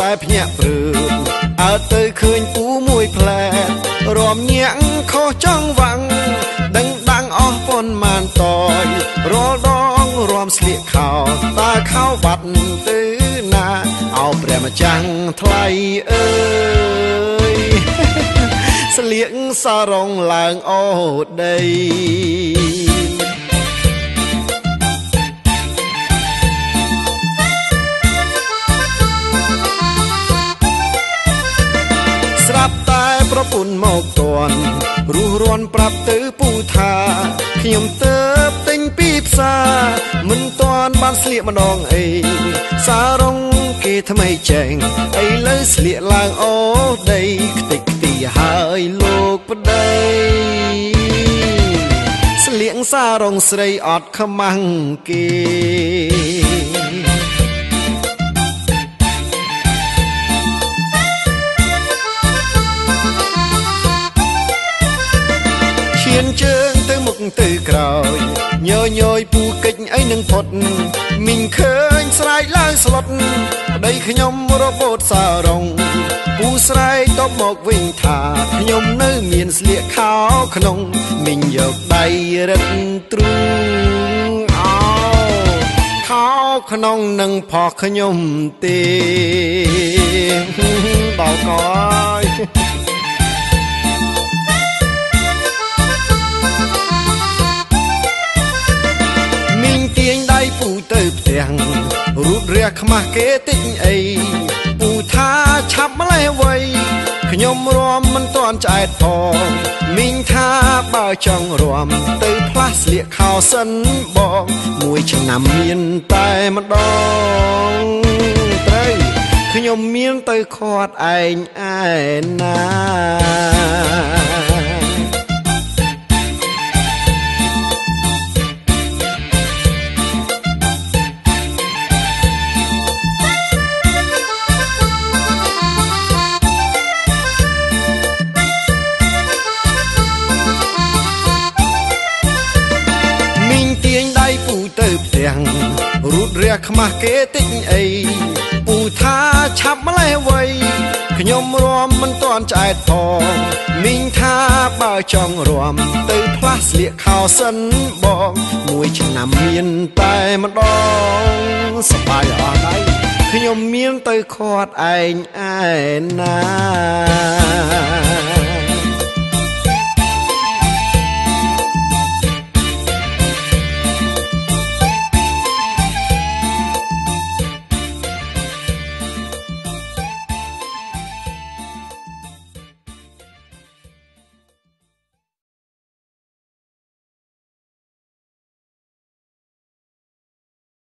តែភ្ញាក់ព្រឺអើទៅឃើញពូមួយផ្លែរំញាក់ខុសចង់វាំងដឹងដាំងអស់ប៉ុន្មានតយរាល់ដងរំស្លៀកខោតើខោបាត់ទៅណាអោព្រះម្ចាស់ថ្លៃអើយស្លៀកសារងឡើងអូដីស្រាប់តែប្រពន្ធមកតន់រស់រាន់ប្រាប់ទៅពូថាខ្ញុំទៅទិញពីផ្សារមិនតាន់បានស្លៀកម្ដងអីសារងគេថ្មីចេញឥឡូវស្លៀកឡើងអូដីខ្ទេចខ្ទីហើយលោកប្តីស្លៀកសារងស្រីអត់ខ្មាំងគេឈានជើងទៅមុខទៅក្រោយញយយពូកិច្ចអីនឹងផុតមីងឃើញស្រែកឡើងស្លុតប្តីខ្ញុំរបូតសារងពូស្រែកតបមកវិញថាខ្ញុំនៅមានស្លៀកខោក្នុងមីងយកដៃរឹតទ្រូងអោខោក្នុងនឹងផោះខ្ញុំទេដល់កយទាញដៃពូទៅផ្ទះរូបរះខ្មាស់គេតិចអីពូថាឆាប់ម្លេះវ័យខ្ញុំរាំមិនទាន់ឆ្អែតផងមីងថាបើចង់រាំទៅផ្លាស់ស្លៀកខោសិនបងមួយឆ្នាំមានតែម្ដងត្រូវខ្ញុំមានទៅខាត់ឯងឯណារូបរះខ្មាស់គេតិចអីពូថាឆាប់ម្លេះវ័យខ្ញុំរាំមិនទាន់ឆ្អែតផងមីងថាបើចង់រាំទៅផ្លាស់ស្លៀកខោសិនបងមួយឆ្នាំមានតែម្ដងសប្បាយអស់ដៃខ្ញុំមានទៅខាត់ឯងឯណា